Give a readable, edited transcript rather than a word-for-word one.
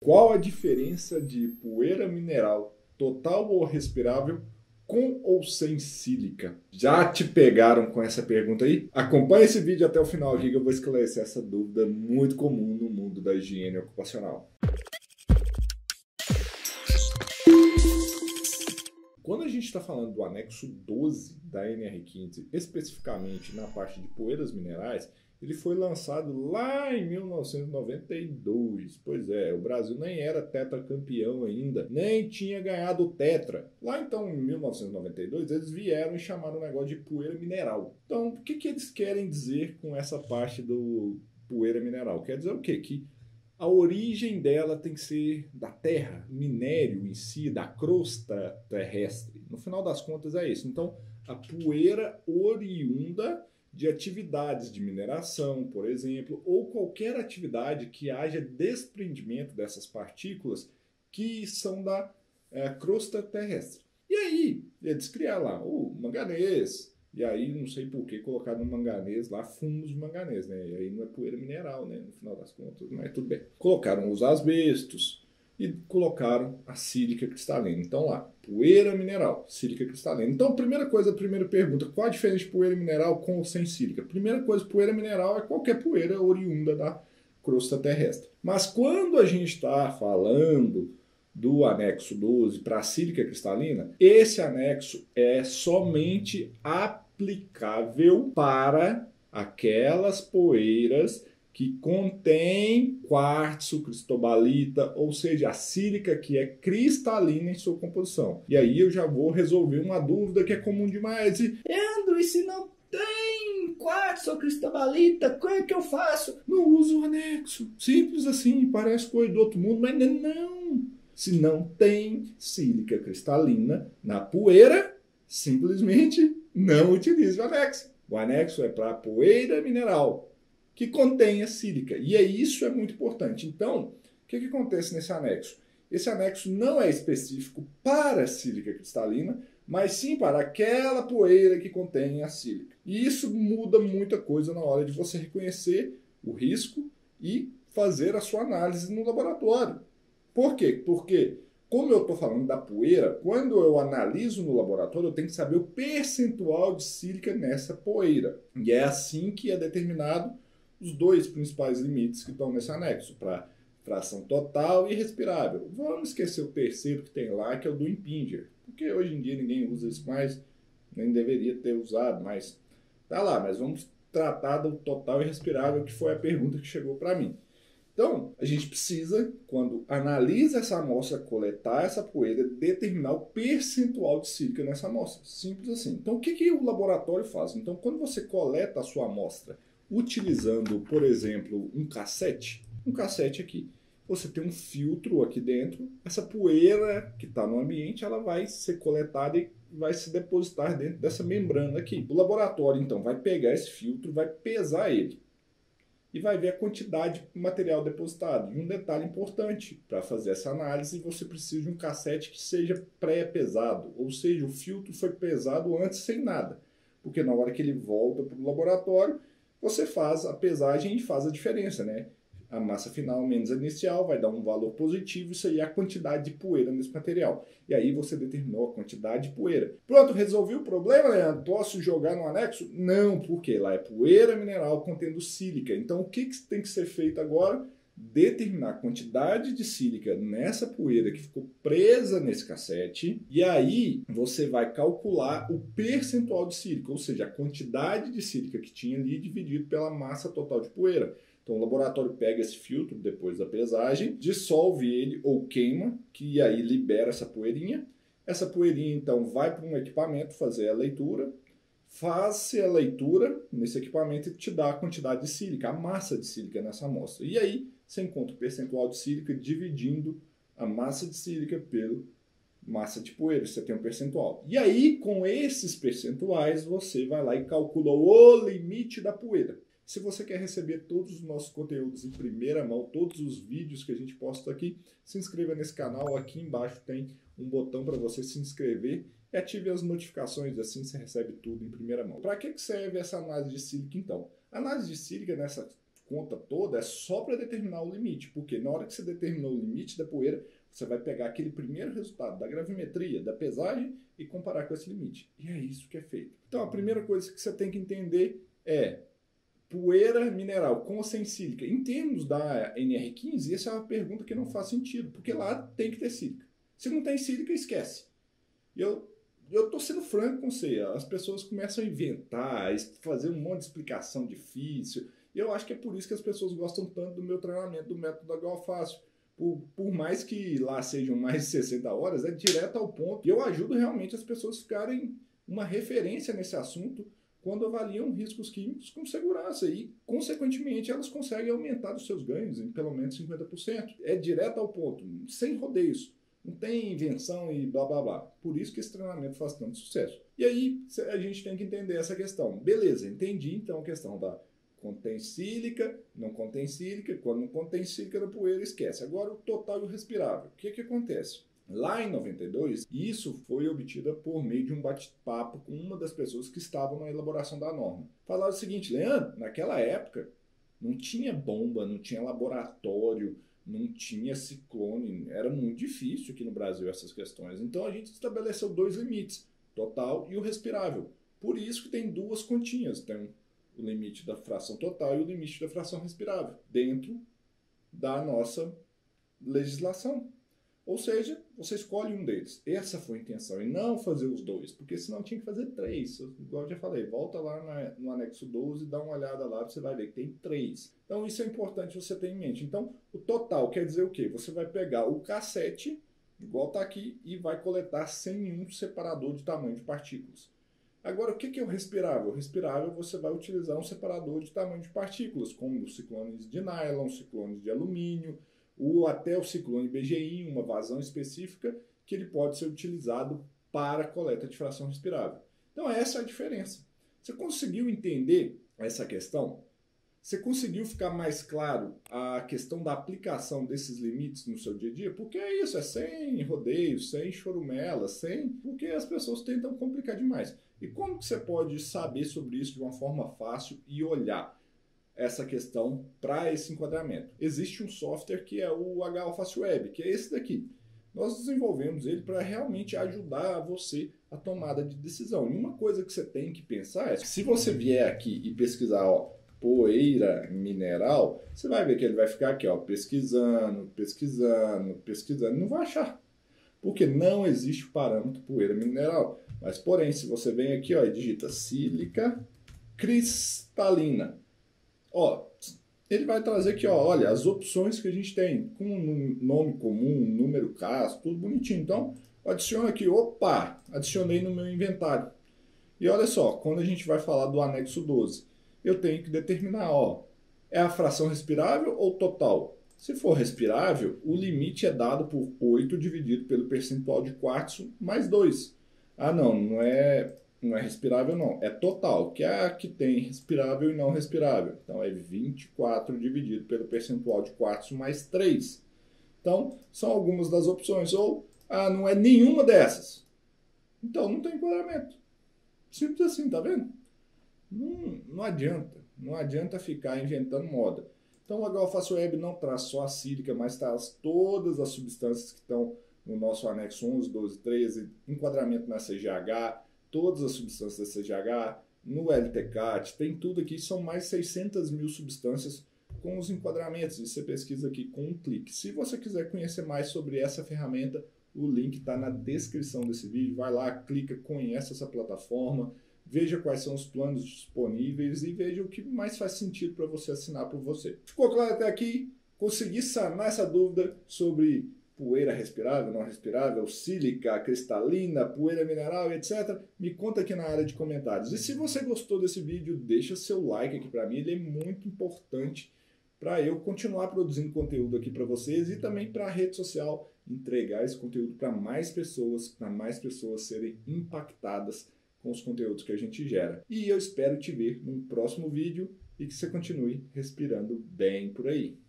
Qual a diferença de poeira mineral total ou respirável com ou sem sílica? Já te pegaram com essa pergunta aí? Acompanhe esse vídeo até o final aqui que eu vou esclarecer essa dúvida muito comum no mundo da higiene ocupacional. Quando a gente está falando do anexo 12 da NR15, especificamente na parte de poeiras minerais, ele foi lançado lá em 1992. Pois é, o Brasil nem era tetracampeão ainda, nem tinha ganhado o tetra. Lá então, em 1992, eles vieram e chamaram o negócio de poeira mineral. Então, o que eles querem dizer com essa parte do poeira mineral? Quer dizer o quê? Que a origem dela tem que ser da terra, minério em si, da crosta terrestre. No final das contas é isso. Então, a poeira oriunda de atividades de mineração, por exemplo, ou qualquer atividade que haja desprendimento dessas partículas que são da crosta terrestre. E aí, eles criaram lá o manganês, e aí não sei por que colocaram no manganês lá fumos de manganês, né? E aí não é poeira mineral, né? No final das contas, mas tudo bem. Colocaram os asbestos e colocaram a sílica cristalina. Então lá, poeira mineral, sílica cristalina. Então, primeira pergunta, qual a diferença de poeira mineral com ou sem sílica? Primeira coisa, poeira mineral é qualquer poeira oriunda da crosta terrestre. Mas quando a gente está falando do anexo 12 para a sílica cristalina, esse anexo é somente aplicável para aquelas poeiras que contém quartzo, cristobalita, ou seja, a sílica que é cristalina em sua composição. E aí eu já vou resolver uma dúvida que é comum demais. Leandro, e se não tem quartzo ou cristobalita, como é que eu faço? Não uso o anexo. Simples assim, parece coisa do outro mundo, mas não. Se não tem sílica cristalina na poeira, simplesmente não utilize o anexo. O anexo é para poeira mineral que contenha sílica. E isso é muito importante. Então, o que acontece nesse anexo? Esse anexo não é específico para sílica cristalina, mas sim para aquela poeira que contém a sílica. E isso muda muita coisa na hora de você reconhecer o risco e fazer a sua análise no laboratório. Por quê? Porque, como eu estou falando da poeira, quando eu analiso no laboratório, eu tenho que saber o percentual de sílica nessa poeira. E é assim que é determinado os dois principais limites que estão nesse anexo, para fração total e respirável. Vamos esquecer o terceiro que tem lá, que é o do Impinger, porque hoje em dia ninguém usa isso mais, nem deveria ter usado, mas tá lá. Mas vamos tratar do total e respirável, que foi a pergunta que chegou para mim. Então, a gente precisa, quando analisa essa amostra, coletar essa poeira, determinar o percentual de sílica nessa amostra. Simples assim. Então, o que o laboratório faz? Então, quando você coleta a sua amostra utilizando, por exemplo, um cassete aqui, você tem um filtro aqui dentro, essa poeira que está no ambiente, ela vai ser coletada e vai se depositar dentro dessa membrana aqui. O laboratório, então, vai pegar esse filtro, vai pesar ele e vai ver a quantidade de material depositado. E um detalhe importante para fazer essa análise, você precisa de um cassete que seja pré-pesado, ou seja, o filtro foi pesado antes sem nada, porque na hora que ele volta para o laboratório, você faz a pesagem e faz a diferença, né? A massa final menos a inicial vai dar um valor positivo, isso aí é a quantidade de poeira nesse material. E aí você determinou a quantidade de poeira. Pronto, resolvi o problema, Leandro? Posso jogar no anexo? Não, porque lá é poeira mineral contendo sílica. Então o que tem que ser feito agora? Determinar a quantidade de sílica nessa poeira que ficou presa nesse cassete, e aí você vai calcular o percentual de sílica, ou seja, a quantidade de sílica que tinha ali dividido pela massa total de poeira. Então o laboratório pega esse filtro depois da pesagem, dissolve ele ou queima, que aí libera essa poeirinha. Essa poeirinha então vai para um equipamento fazer a leitura, faz-se a leitura nesse equipamento e te dá a quantidade de sílica, a massa de sílica nessa amostra. E aí você encontra o percentual de sílica dividindo a massa de sílica pela massa de poeira, você tem um percentual. E aí, com esses percentuais, você vai lá e calcula o limite da poeira. Se você quer receber todos os nossos conteúdos em primeira mão, todos os vídeos que a gente posta aqui, se inscreva nesse canal. Aqui embaixo tem um botão para você se inscrever e ative as notificações, assim você recebe tudo em primeira mão. Para que serve essa análise de sílica, então? A análise de sílica nessa conta toda é só para determinar o limite, porque na hora que você determinou o limite da poeira, você vai pegar aquele primeiro resultado da gravimetria, da pesagem e comparar com esse limite. E é isso que é feito. Então a primeira coisa que você tem que entender é poeira mineral com ou sem sílica. Em termos da NR15, essa é uma pergunta que não faz sentido, porque lá tem que ter sílica. Se não tem sílica, esquece. E eu estou sendo franco com você, as pessoas começam a inventar, fazer um monte de explicação difícil, e eu acho que é por isso que as pessoas gostam tanto do meu treinamento, do método HO Fácil. Por mais que lá sejam mais de 60 horas, é direto ao ponto. E eu ajudo realmente as pessoas a ficarem uma referência nesse assunto quando avaliam riscos químicos com segurança e, consequentemente, elas conseguem aumentar os seus ganhos em pelo menos 50%. É direto ao ponto, sem rodeios. Não tem invenção e blá blá blá. Por isso que esse treinamento faz tanto sucesso. E aí a gente tem que entender essa questão. Beleza, entendi então a questão da contém sílica, não contém sílica. Quando não contém sílica na poeira, esquece. Agora o total e o respirável. O que acontece? Lá em 92, isso foi obtido por meio de um bate-papo com uma das pessoas que estavam na elaboração da norma. Falaram o seguinte: Leandro, naquela época não tinha bomba, não tinha laboratório, não tinha ciclone, era muito difícil aqui no Brasil essas questões. Então a gente estabeleceu dois limites, total e o respirável. Por isso que tem duas continhas, tem o limite da fração total e o limite da fração respirável, dentro da nossa legislação. Ou seja, você escolhe um deles. Essa foi a intenção, e não fazer os dois, porque senão tinha que fazer 3. Igual eu já falei, volta lá no anexo 12 e dá uma olhada lá, você vai ver que tem 3. Então isso é importante você ter em mente. Então o total quer dizer o quê? Você vai pegar o K7, igual está aqui, e vai coletar sem um separador de tamanho de partículas. Agora, o que é o respirável? O respirável você vai utilizar um separador de tamanho de partículas, como os ciclones de nylon, ciclones de alumínio, ou até o ciclone BGI, uma vazão específica, que ele pode ser utilizado para a coleta de fração respirável. Então essa é a diferença. Você conseguiu entender essa questão? Você conseguiu ficar mais claro a questão da aplicação desses limites no seu dia a dia? Porque é isso, é sem rodeios, sem chorumela, porque as pessoas tentam complicar demais. E como que você pode saber sobre isso de uma forma fácil e olhar essa questão para esse enquadramento? Existe um software que é o HO Fácil Web, que é esse daqui. Nós desenvolvemos ele para realmente ajudar você a tomada de decisão. E uma coisa que você tem que pensar é, se você vier aqui e pesquisar, poeira mineral, você vai ver que ele vai ficar aqui, pesquisando, não vai achar. Porque não existe o parâmetro poeira mineral. Mas, porém, se você vem aqui e digita sílica cristalina, ele vai trazer aqui, olha, as opções que a gente tem, com um nome comum, número caso, tudo bonitinho. Então, adiciona aqui, adicionei no meu inventário. E olha só, quando a gente vai falar do anexo 12, eu tenho que determinar, é a fração respirável ou total? Se for respirável, o limite é dado por 8 dividido pelo percentual de quartzo mais 2. Não é respirável não, é total, que é a que tem respirável e não respirável. Então é 24 dividido pelo percentual de quartzo mais 3. Então são algumas das opções. Ou, não é nenhuma dessas. Então não tem enquadramento. Simples assim, tá vendo? Não adianta ficar inventando moda. Então o HO Fácil Web não traz só a sílica, mas traz todas as substâncias que estão no nosso anexo 11, 12, 13, enquadramento na CGH, todas as substâncias da CGH, no LTCAT, tem tudo aqui, são mais 600 mil substâncias com os enquadramentos, e você pesquisa aqui com um clique. Se você quiser conhecer mais sobre essa ferramenta, o link está na descrição desse vídeo, vai lá, clica, conhece essa plataforma, veja quais são os planos disponíveis e veja o que mais faz sentido para você assinar por você. Ficou claro até aqui? Consegui sanar essa dúvida sobre poeira respirável, não respirável, sílica, cristalina, poeira mineral, etc. Me conta aqui na área de comentários. E se você gostou desse vídeo, deixa seu like aqui para mim, ele é muito importante para eu continuar produzindo conteúdo aqui para vocês e também para a rede social entregar esse conteúdo para mais pessoas serem impactadas com os conteúdos que a gente gera. E eu espero te ver no próximo vídeo e que você continue respirando bem por aí.